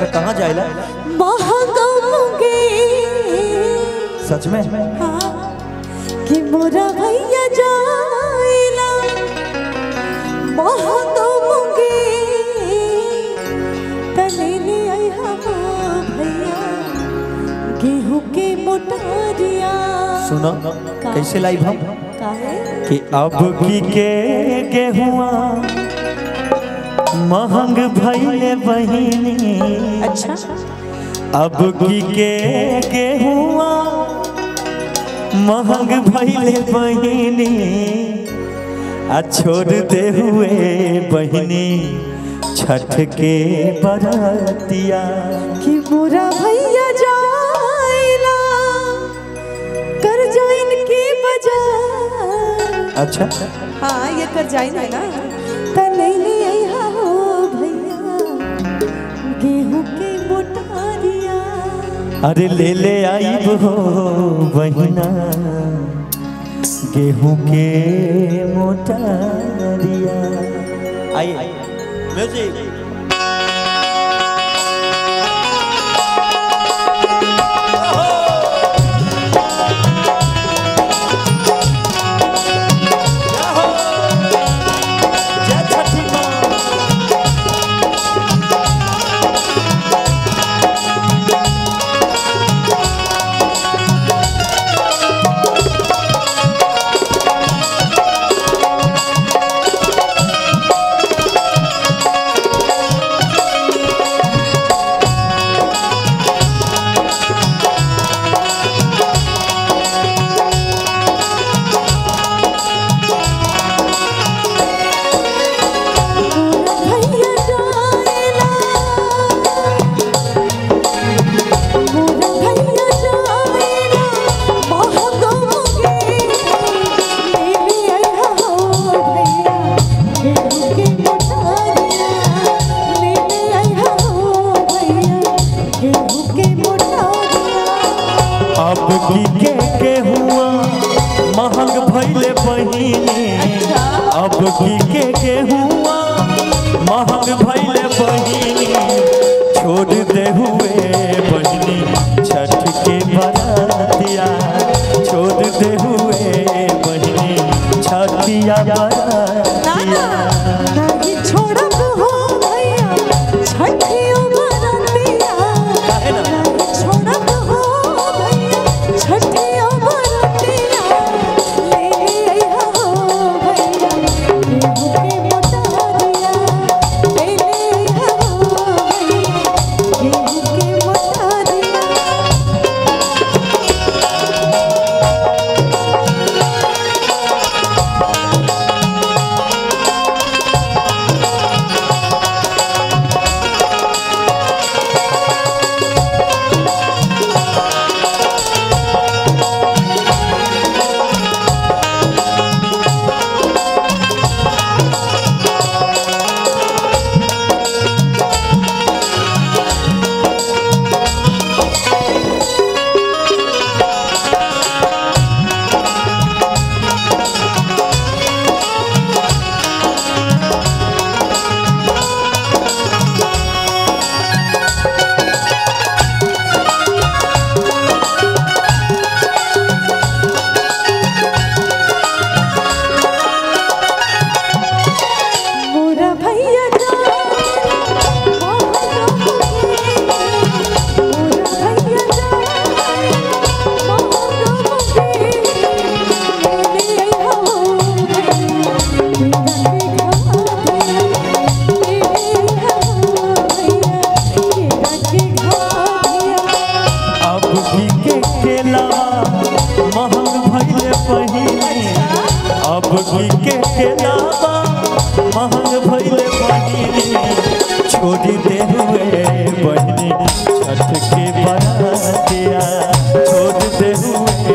अच्छा कहाँ जाएला? महागौगे सच में? हाँ कि मोरा भैया जाएला महागौगे तले ले आई हम भैया गेहूं के मोटरिया। सुनो कैसे लाइव हम कि अब की के गेहुआ महंग भइले बहिनी। अच्छा अब की के गेहुआ महंग भइले बहिनी आ छोड़ दे हुए बहिनी छठ के बरतिया कि मोरा भैया जाएला कर जाइन की बजा। अच्छा हाँ ये कर जाइन है ना तले ले आई हो भैया गेहूं के मोटरिया। अरे ले आई हो बहिना गेहूं के मोटरिया। आइए म्यूजिक। अब की के गेहुआ महंग भइले बहिनी। अब की के गेहुआ महंग भइले बहिनी छोड़ दे हुए बहिनी छठ के बरतिया। छोड़ दे हुए बहिनी छठिया बरतिया। नहीं छोड़ब हो भैया छठिया बरतिया। नहीं छोड़ब हो भैया छठिया बरतिया। ले आई हो भैया गेहूं के मोटरिया। ले आई हो भैया गेहूं के मोटरिया। अब की के लावा महंग भइले बहिनी छोड़ दे हुए बहिनी छठ के बरतिया। छोड़ दे हुए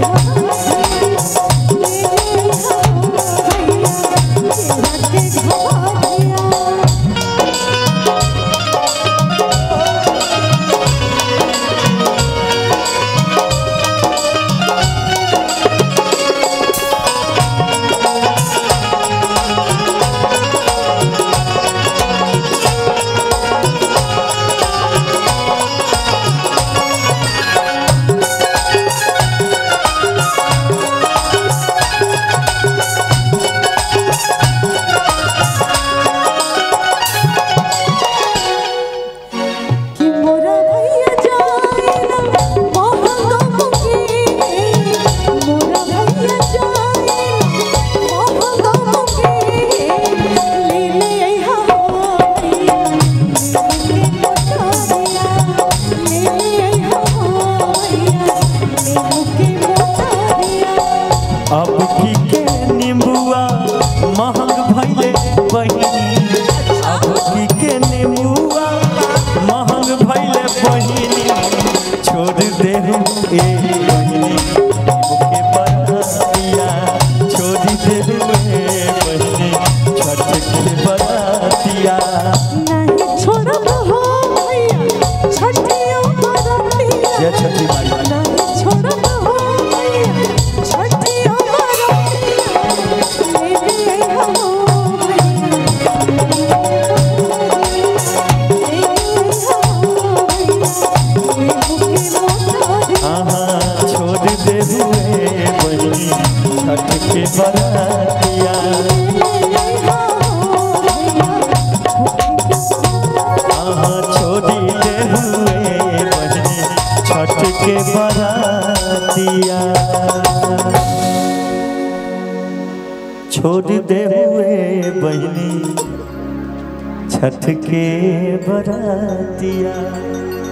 छोड़ अब की के नींबुआ महंग भइले बहिनी, अब की के नींबुआ महंग भइले बहिनी, छोड़ दे ए बहिनी के बरतिया, छोड़ दे ए बहिनी छठ के बरतिया। नहीं छोड़ब हो भैया छठियों बरतिया, जय छठी माई। नहीं छोड़ब हो भैया छठियों बरतिया, ले हो छोड़ दे हुए बहिनी छठ के बरतिया, छोड़ी दे हुए बहिनी छठ के बरतिया, छोड़ दे हुए बहिनी छठ के बरतिया।